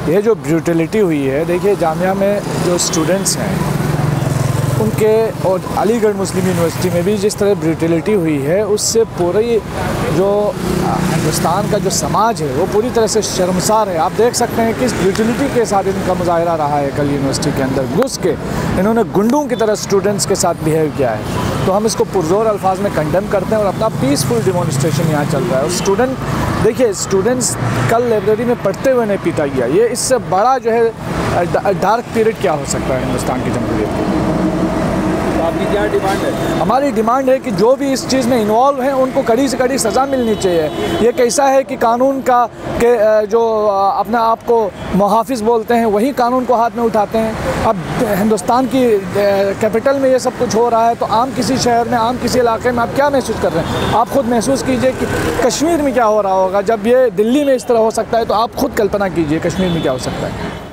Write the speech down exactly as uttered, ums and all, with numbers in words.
ये जो ब्रूटलिटी हुई है, देखिए जामिया में जो स्टूडेंट्स हैं उनके और अलीगढ़ मुस्लिम यूनिवर्सिटी में भी जिस तरह ब्रूटलिटी हुई है, उससे पूरी जो हिंदुस्तान का जो समाज है वो पूरी तरह से शर्मसार है। आप देख सकते हैं किस ब्रूटलिटी के साथ इनका मुजाहरा रहा है। कल यूनिवर्सिटी के अंदर घुस के इन्होंने गुंडों की तरह स्टूडेंट्स के साथ बिहेव किया है। तो हम इसको पुरजोर अल्फाज में कंडेम करते हैं और अपना पीसफुल डिमॉन्स्ट्रेशन यहाँ चल रहा है। और स्टूडेंट देखिए, स्टूडेंट्स कल लाइब्रेरी में पढ़ते हुए नहीं पीटा गया। ये इससे बड़ा जो है डार्क पीरियड क्या हो सकता है हिंदुस्तान की जमहूरियत की। आपकी क्या डिमांड है? हमारी डिमांड है कि जो भी इस चीज़ में इन्वॉल्व हैं उनको कड़ी से कड़ी सज़ा मिलनी चाहिए। ये कैसा है कि कानून का के जो अपने आप को मुहाफिज बोलते हैं वही कानून को हाथ में उठाते हैं। अब हिंदुस्तान की कैपिटल में ये सब कुछ हो रहा है, तो आम किसी शहर में, आम किसी इलाके में आप क्या महसूस कर रहे हैं? आप खुद महसूस कीजिए कि कश्मीर में क्या हो रहा होगा। जब ये दिल्ली में इस तरह हो सकता है तो आप खुद कल्पना कीजिए कश्मीर में क्या हो सकता है।